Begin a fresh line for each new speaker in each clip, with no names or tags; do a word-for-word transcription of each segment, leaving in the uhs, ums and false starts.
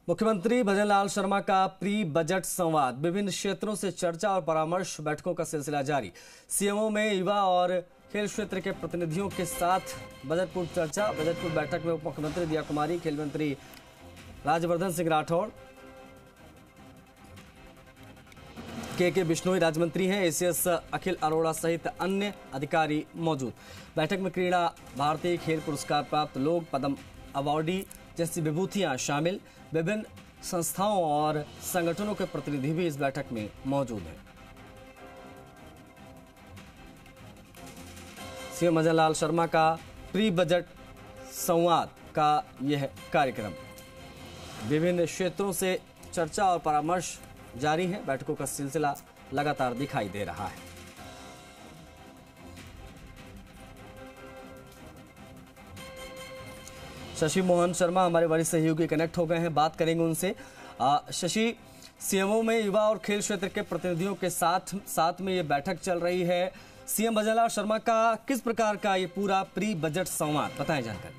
मुख्यमंत्री भजनलाल शर्मा का pre budget संवाद, विभिन्न क्षेत्रों से चर्चा और परामर्श बैठकों का सिलसिला जारी। सीएमओ में युवा और खेल क्षेत्र के प्रतिनिधियों के साथ बजट पूर्व चर्चा। बजट पूर्व बैठक में उप मुख्यमंत्री दिया कुमारी, खेल मंत्री राज्यवर्धन सिंह राठौड़, के के बिश्नोई राज्य मंत्री हैं, एसीएस अखिल अरोड़ा सहित अन्य अधिकारी मौजूद। बैठक में क्रीड़ा भारतीय खेल पुरस्कार प्राप्त लोग, पद्म अवार्डी जैसी विभूतियां शामिल। विभिन्न संस्थाओं और संगठनों के प्रतिनिधि भी इस बैठक में मौजूद हैं। सीएम भजनलाल शर्मा का प्री बजट संवाद का यह कार्यक्रम, विभिन्न क्षेत्रों से चर्चा और परामर्श जारी है। बैठकों का सिलसिला लगातार दिखाई दे रहा है। शशि मोहन शर्मा हमारे वरिष्ठ सहयोगी कनेक्ट हो गए हैं, बात करेंगे उनसे। शशि, सीएमओ में युवा और खेल क्षेत्र के प्रतिनिधियों के साथ साथ में ये बैठक चल रही है। सीएम भजनलाल शर्मा का किस प्रकार का ये पूरा प्री बजट संवाद, बताएं जानकारी।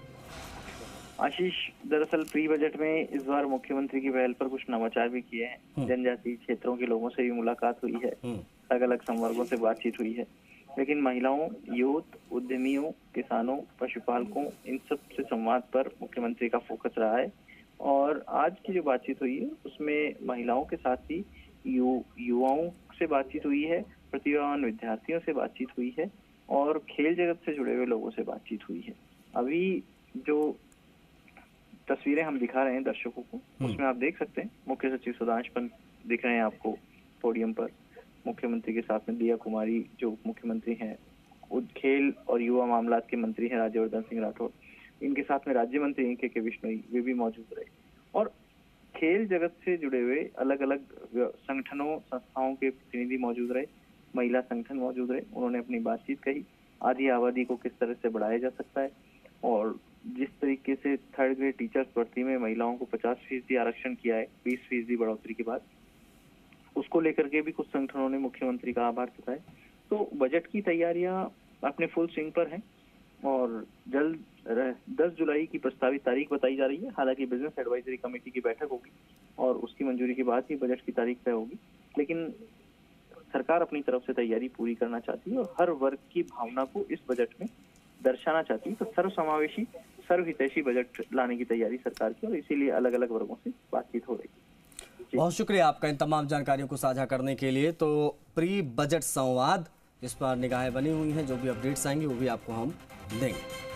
आशीष, दरअसल प्री बजट में इस बार मुख्यमंत्री की पहल पर कुछ नवाचार भी किए हैं। जनजातीय क्षेत्रों के लोगों से भी मुलाकात हुई है, अलग अलग संवर्गों से बातचीत हुई है, लेकिन महिलाओं, यूथ, उद्यमियों, किसानों, पशुपालकों, इन सब से संवाद पर मुख्यमंत्री का फोकस रहा है। और आज की जो बातचीत हुई है उसमें महिलाओं के साथ ही यु, युवाओं से बातचीत हुई है, प्रतिभावान विद्यार्थियों से बातचीत हुई है और खेल जगत से जुड़े हुए लोगों से बातचीत हुई है। अभी जो तस्वीरें हम दिखा रहे हैं दर्शकों को, उसमें आप देख सकते हैं मुख्य सचिव सुधांश पंत दिख रहे हैं आपको पोडियम पर। मुख्यमंत्री के साथ में दिया कुमारी जो उप मुख्यमंत्री हैं, खेल और युवा मामलात के मंत्री हैं राज्यवर्धन सिंह राठौड़, इनके साथ में राज्य मंत्री हैं के के बिश्नोई, वे भी मौजूद रहे। और खेल जगत से जुड़े हुए अलग अलग संगठनों, संस्थाओं के प्रतिनिधि मौजूद रहे, महिला संगठन मौजूद रहे। उन्होंने अपनी बातचीत कही, आधी आबादी को किस तरह से बढ़ाया जा सकता है और जिस तरीके से थर्ड ग्रेड टीचर्स भर्ती में महिलाओं को पचास फीसदी आरक्षण किया है बीस फीसदी बढ़ोतरी के बाद, उसको लेकर के भी कुछ संगठनों ने मुख्यमंत्री का आभार जताया। तो बजट की तैयारियां अपने फुल स्विंग पर हैं और जल्द दस जुलाई की प्रस्तावित तारीख बताई जा रही है। हालांकि बिजनेस एडवाइजरी कमेटी की बैठक होगी और उसकी मंजूरी के बाद ही बजट की तारीख तय होगी, लेकिन सरकार अपनी तरफ से तैयारी पूरी करना चाहती है और हर वर्ग की भावना को इस बजट में दर्शाना चाहती है। तो सर्वसमावेशी, सर्वहितैषी बजट लाने की तैयारी सरकार की और इसीलिए अलग अलग वर्गों से बातचीत हो रही है।
बहुत शुक्रिया आपका इन तमाम जानकारियों को साझा करने के लिए। तो प्री बजट संवाद, इस पर निगाहें बनी हुई हैं, जो भी अपडेट्स आएंगी वो भी आपको हम देंगे।